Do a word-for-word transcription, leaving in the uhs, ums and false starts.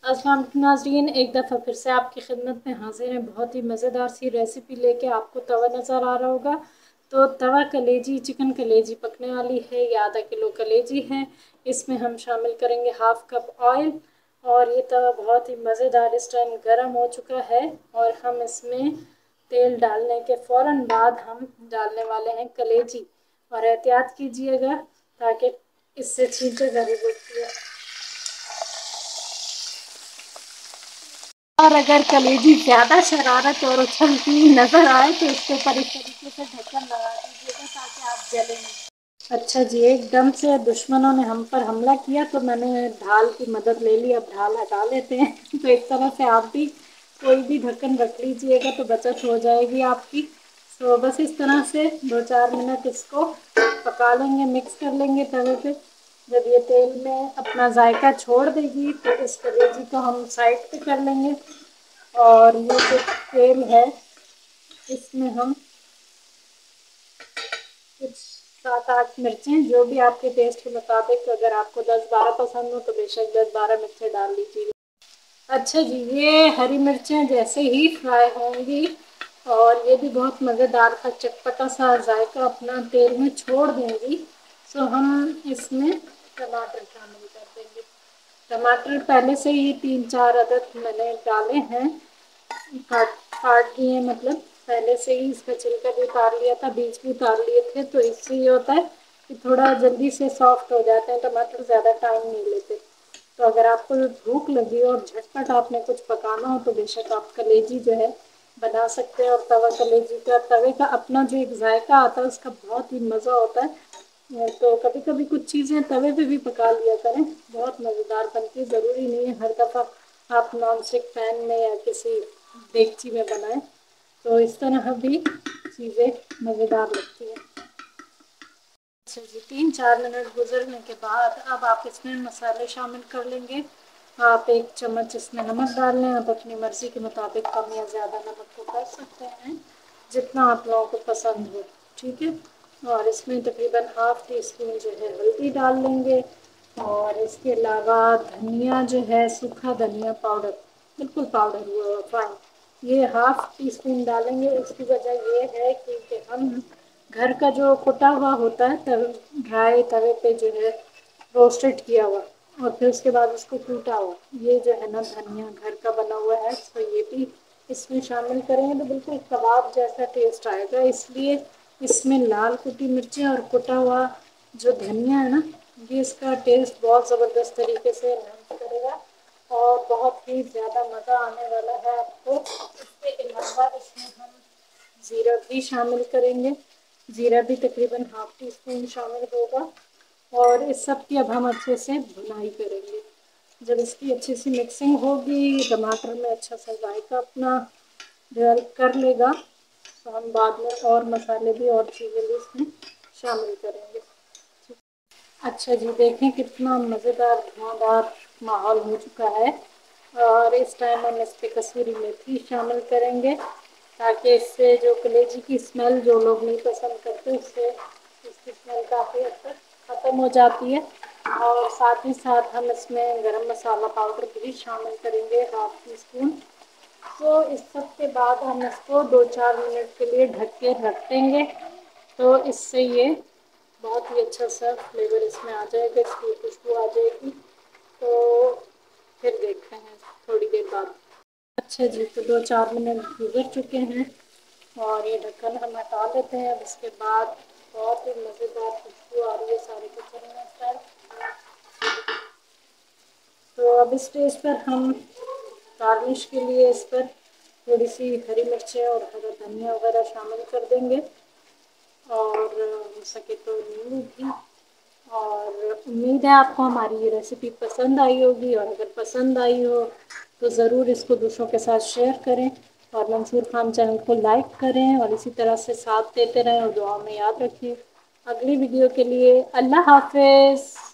السلام علیکم ناظرین، ایک دفعہ پھر سے آپ کی خدمت میں حاضر ہیں بہت ہی مزیدار سی ریسیپی لے کے۔ آپ کو توا نظر آ رہا ہوگا تو توا کلیجی چکن کلیجی پکنے والی ہے، یہ آدھا کلو کلیجی ہے۔ اس میں ہم شامل کریں گے ہاف کپ آئل، اور یہ توا بہت ہی مزیدار اس ٹائم گرم ہو چکا ہے، اور ہم اس میں تیل ڈالنے کے فوراً بعد ہم ڈالنے والے ہیں کلیجی، اور احتیاط کیجیے گا تاکہ اس سے چھینٹیں ضرور ہوتی ہے۔ اور اگر کلیجی زیادہ شرارت اور اچھلتی نظر آئے تو اس کے اوپر اس طریقے سے ڈھکن لگا دیجیے گا تاکہ آپ جلیں نہیں۔ اچھا جی، ایک دم سے دشمنوں نے ہم پر حملہ کیا تو میں نے ڈھال کی مدد لے لی، اب ڈھال ہٹا لیتے ہیں۔ تو اس طرح سے آپ بھی کوئی بھی ڈھکن رکھ لیجیے گا تو بچت ہو جائے گی آپ کی۔ تو بس اس طرح سے دو چار منٹ اس کو پکا لیں گے، مکس کر لیں گے توے پہ۔ جب یہ تیل میں اپنا ذائقہ چھوڑ دے گی تو اس کلیجی کو ہم سائڈ پہ کر لیں گے، اور یہ جو تیل ہے اس میں ہم کچھ سات آٹھ مرچیں، جو بھی آپ کے ٹیسٹ کے مطابق، اگر آپ کو دس بارہ پسند ہو تو بے شک دس بارہ مرچیں ڈال لیجیے گا۔ اچھا جی، یہ ہری مرچیں جیسے ہی فرائی ہوں گی اور یہ بھی بہت مزیدار کا چٹپٹا سا ذائقہ اپنا تیل میں چھوڑ دیں گی، تو ہم اس میں ٹماٹر شامل کر دیں گے۔ ٹماٹر پہلے سے ہی تین چار عدد میں نے ڈالے ہیں، کاٹ کاٹ دیے ہیں، مطلب پہلے سے ہی اس کا چھلکا بھی اتار لیا تھا، بیج بھی اتار لیے تھے، تو اس سے یہ ہوتا ہے کہ تھوڑا جلدی سے سافٹ ہو جاتے ہیں ٹماٹر، زیادہ ٹائم نہیں لیتے۔ تو اگر آپ کو بھوک لگی ہو اور جھٹپٹ آپ نے کچھ پکانا ہو تو بے شک آپ کلیجی جو ہے بنا سکتے ہیں، اور توا کلیجی کا توے کا اپنا جو ایک ذائقہ آتا ہے اس کا بہت ہی مزہ ہوتا ہے۔ تو کبھی کبھی کچھ چیزیں توے پہ بھی پکا لیا کریں، بہت مزیدار بنتی ہے۔ ضروری نہیں ہے ہر دفعہ آپ نان اسٹک پین میں یا کسی دیگچی میں بنائیں، تو اس طرح بھی چیزیں مزیدار لگتی ہیں۔ اچھا جی، تین چار منٹ گزرنے کے بعد اب آپ اس میں مسالے شامل کر لیں گے۔ آپ ایک چمچ اس میں نمک ڈال لیں، آپ اپنی مرضی کے مطابق کم یا زیادہ نمک کو کر سکتے ہیں جتنا آپ لوگوں کو پسند ہو، ٹھیک ہے۔ اور اس میں تقریباً ہاف ٹی اسپون جو ہے ہلدی ڈال لیں گے، اور اس کے علاوہ دھنیا جو ہے، سوکھا دھنیا پاؤڈر، بالکل پاؤڈر ہوا ہوا فائن، یہ ہاف ٹی اسپون ڈالیں گے۔ اس کی وجہ یہ ہے کیونکہ ہم گھر کا جو کٹا ہوا ہوتا ہے ڈرائی توے پہ جو ہے روسٹیڈ کیا ہوا، اور پھر اس کے بعد اس کو ٹوٹا ہوا، یہ جو ہے نا دھنیا گھر کا بنا ہوا ہے، تو یہ بھی اس میں شامل کریں گے تو بالکل کباب جیسا ٹیسٹ آئے گا۔ اس لیے اس میں لال کٹی مرچیں اور کٹا ہوا جو دھنیا ہے نا، یہ اس کا ٹیسٹ بہت زبردست طریقے سے انہینس کرے گا، اور بہت ہی زیادہ مزہ آنے والا ہے آپ کو۔ اس کے علاوہ اس میں ہم زیرہ بھی شامل کریں گے، زیرہ بھی تقریباً ہاف ٹی اسپون شامل ہوگا، اور اس سب کی اب ہم اچھے سے بھونائی کریں گے۔ جب اس کی اچھی سی مکسنگ ہوگی، ٹماٹر میں اچھا سا ذائقہ اپنا ڈیولپ کر لے گا، تو ہم بعد میں اور مسالے بھی اور چیزیں بھی اس میں شامل کریں گے۔ اچھا جی، دیکھیں کتنا مزیدار دھواں ماحول ہو چکا ہے، اور اس ٹائم ہم اس پہ کسوری میتھی شامل کریں گے تاکہ اس سے جو کلیجی کی اسمیل جو لوگ نہیں پسند کرتے، اس سے اس کی اسمیل کافی حد تک ختم ہو جاتی ہے۔ اور ساتھ ہی ساتھ ہم اس میں گرم مسالہ پاؤڈر بھی شامل کریں گے، ہاف ٹی اسپون۔ تو اس سب کے بعد ہم اس کو دو چار منٹ کے لیے ڈھک کے رکھ دیں گے، تو اس سے یہ بہت ہی اچھا سا فلیور اس میں آ جائے گا، اس کی خوشبو آ جائے گی۔ تو پھر دیکھتے ہیں تھوڑی دیر بعد۔ اچھا جی، تو دو چار منٹ گزر چکے ہیں اور یہ ڈھکن ہم ہٹا لیتے ہیں۔ اب اس کے بعد بہت ہی مزیدار خوشبو آ رہی ہے سارے کچن میں اس ٹائم۔ تو اب اس اسٹیج پر ہم گارنش کے لیے اس پر تھوڑی سی ہری مرچیں اور ہرا دھنیا وغیرہ شامل کر دیں گے، اور ہو سکے تو نیمبو بھی۔ اور امید ہے آپ کو ہماری یہ ریسیپی پسند آئی ہوگی، اور اگر پسند آئی ہو تو ضرور اس کو دوسروں کے ساتھ شیئر کریں، اور منصور خان چینل کو لائک کریں، اور اسی طرح سے ساتھ دیتے رہیں، اور دعا میں یاد رکھیں۔ اگلی ویڈیو کے لیے اللہ حافظ۔